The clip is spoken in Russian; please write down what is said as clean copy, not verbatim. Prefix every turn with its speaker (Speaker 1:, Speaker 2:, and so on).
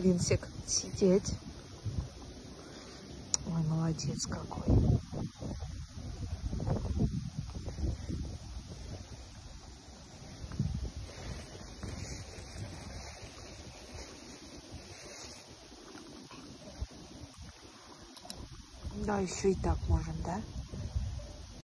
Speaker 1: Винсик, сидеть. Ой, молодец какой. Да, еще и так можем, да?